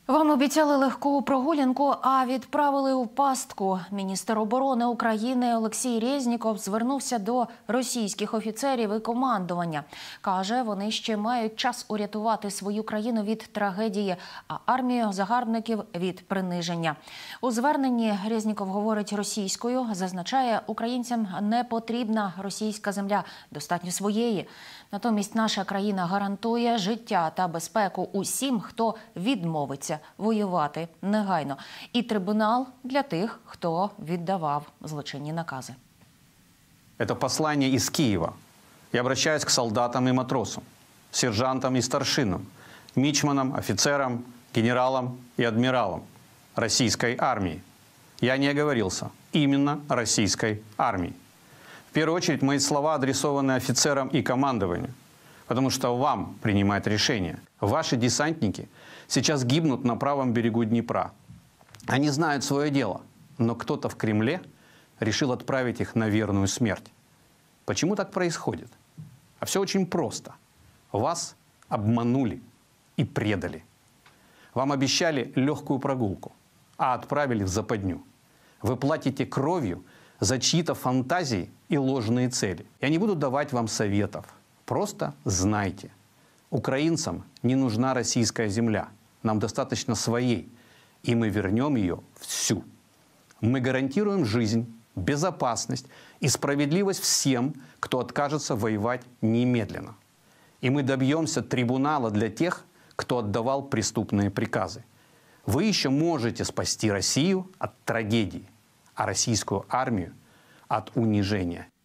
Вам обіцяли легку прогулянку, а відправили у пастку. Міністр оборони України Олексій Резніков звернувся до російських офіцерів і командування. Каже, вони ще мають час урятувати свою країну від трагедії, а армію загарбників – від приниження. У зверненні Резніков говорить російською, зазначає, українцям не потрібна російська земля, достатньо своєї. Натомість наша країна гарантує життя та безпеку усім, хто відмовиться воювати негайно. І трибунал для тих, хто віддавав злочинні накази. Это послание из Киева. Я обращаюсь к солдатам и матросам, сержантам и старшинам, мичманам, офицерам, генералам и адмиралам российской армии. Я не оговорился. Именно российской армии. В первую очередь, мои слова адресованы офицерам и командованию, потому что вам принимать решение. Ваши десантники сейчас гибнут на правом берегу Днепра. Они знают свое дело, но кто-то в Кремле решил отправить их на верную смерть. Почему так происходит? А все очень просто. Вас обманули и предали. Вам обещали легкую прогулку, а отправили в западню. Вы платите кровью за чьи-то фантазии и ложные цели. Я не буду давать вам советов. Просто знайте. Украинцам не нужна российская земля. Нам достаточно своей. И мы вернем ее всю. Мы гарантируем жизнь, безопасность и справедливость всем, кто откажется воевать немедленно. И мы добьемся трибунала для тех, кто отдавал преступные приказы. Вы еще можете спасти Россию от трагедии, а российскую армию от унижения.